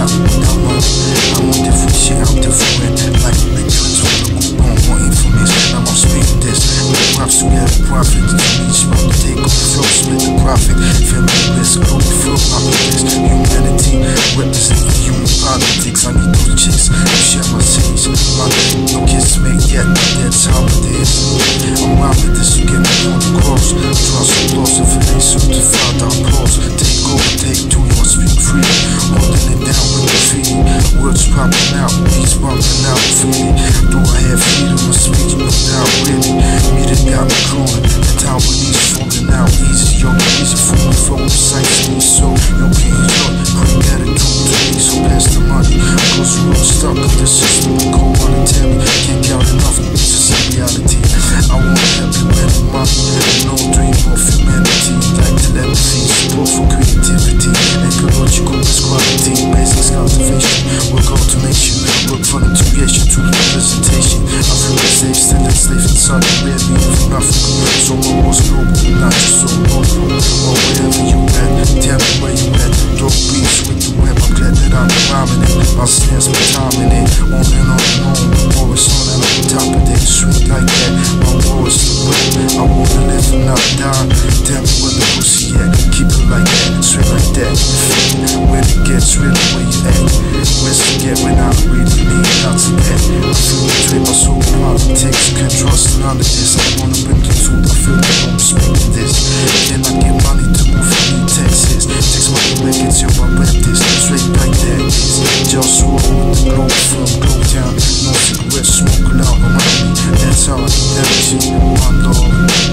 out without money. I'm on different shit, I'm different. Like big twins with a coupon, more information. Now I'm speaking this. With props together, profit. Each about to take over the flow, split the profit. Feeling bliss, global firm, opulence. Humanity, representing human politics. I need those chicks to share my cities. My no kids made yet, that's how it is. I'm out with this, you get me on the cross. Draw some laws if it ain't certified, I'll pause. Take over, take two, you must speak free. Holding it down with the feet. Words popping out, beats bumping out freely. Do I have freedom of speech? No doubt, really. Meeting got me growing. The town release falling out easy. Yo, easy for me, flow precisely. So, yo, can you know? Bring that into me, so pass the money. Cause we're all stuck in the system. Go on and tell me, can't count enough. This is a reality. I want happy with money. No dream of humanity. Like telepathy, support for creativity. Ecological quality, basics cultivation. Work automation, work from integration to representation. I feel safe, still enslaved inside the red meat from Africa. So my war's global, not just so local. Or wherever you at, tell me where you at. Dope beats with the web, I'm glad that I'm rhyming it. My stance, my timing it. On and on and on, the war is on and I'm on top of it. Sweet like that, my war is the way. I wanna live and not die. Tell me where the pussy at, keep it like that, straight like that. When it gets real, where you at? Where's to get when I really need not to get? I feel betrayed by so politics. Can't trust none of this. I wanna bring the truth, I feel like I'm speaking this. Can I get money to move from me, Texas? Text my records, yo, I rap this. Straight like that, it's JustWar with the Globalfirm, Globetown. No cigarette smoke loud around me. That's how I damage you, my lord.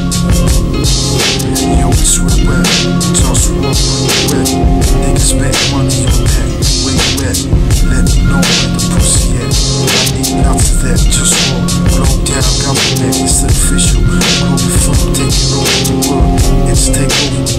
Yo, it's real rap, JustWar with the rap. Niggas make money on that, where you at? Let me know where the pussy at. I need lots of that, JustWar. Globetown, government, it's official. Globalfirm taking over the world. It's takeover.